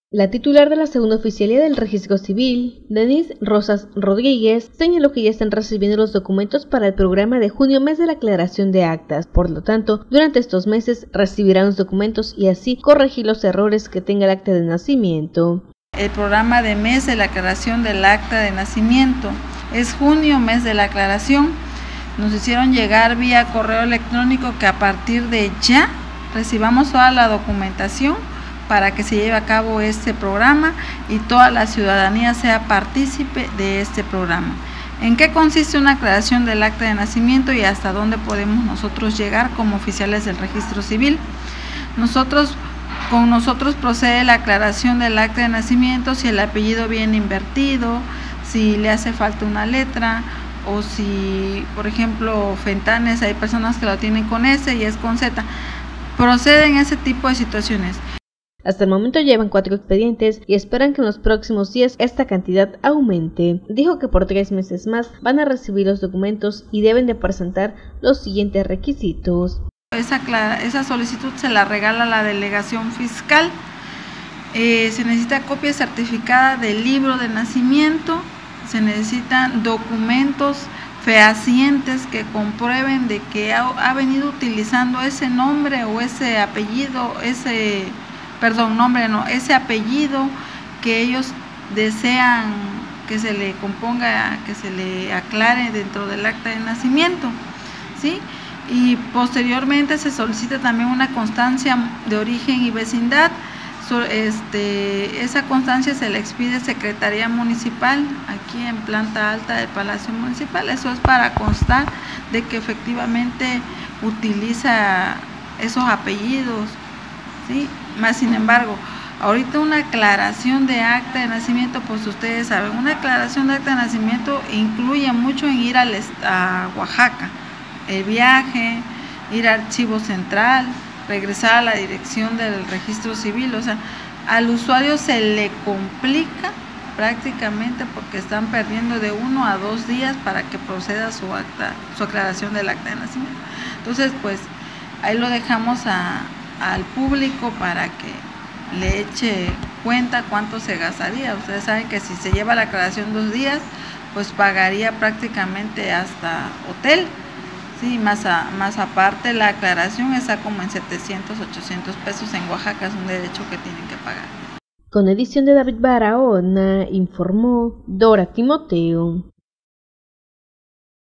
La titular de la segunda oficialía del Registro Civil, Denise Rosas Rodríguez, señaló que ya están recibiendo los documentos para el programa de junio, mes de la aclaración de actas. Por lo tanto, durante estos meses recibirán los documentos y así corregir los errores que tenga el acta de nacimiento. El programa de mes de la aclaración del acta de nacimiento es junio, mes de la aclaración. Nos hicieron llegar vía correo electrónico que a partir de ya recibamos toda la documentación para que se lleve a cabo este programa y toda la ciudadanía sea partícipe de este programa. ¿En qué consiste una aclaración del acta de nacimiento y hasta dónde podemos nosotros llegar como oficiales del registro civil? Con nosotros procede la aclaración del acta de nacimiento si el apellido viene invertido, si le hace falta una letra o si, por ejemplo, Fentanes, hay personas que lo tienen con S y es con Z. Proceden ese tipo de situaciones. Hasta el momento llevan 4 expedientes y esperan que en los próximos días esta cantidad aumente. Dijo que por 3 meses más van a recibir los documentos y deben de presentar los siguientes requisitos. Esa solicitud se la regala la delegación fiscal. Se necesita copia certificada del libro de nacimiento, se necesitan documentos fehacientes que comprueben de que ha venido utilizando ese nombre o ese apellido, ese apellido que ellos desean que se le componga, que se le aclare dentro del acta de nacimiento, ¿sí? Y posteriormente se solicita también una constancia de origen y vecindad. Esa constancia se le expide Secretaría Municipal, aquí en planta alta del Palacio Municipal. Eso es para constar de que efectivamente utiliza esos apellidos, ¿sí? Más sin embargo, ahorita una aclaración de acta de nacimiento, pues ustedes saben, una aclaración de acta de nacimiento incluye mucho en ir a Oaxaca, el viaje, ir al archivo central, regresar a la dirección del registro civil. O sea, al usuario se le complica prácticamente porque están perdiendo de 1 a 2 días para que proceda su aclaración del acta de nacimiento. Entonces, pues ahí lo dejamos al público para que le eche cuenta cuánto se gastaría. Ustedes saben que si se lleva la aclaración 2 días, pues pagaría prácticamente hasta hotel, sí, más aparte la aclaración está como en 700, 800 pesos en Oaxaca, es un derecho que tienen que pagar. Con edición de David Barahona, informó Dora Timoteo.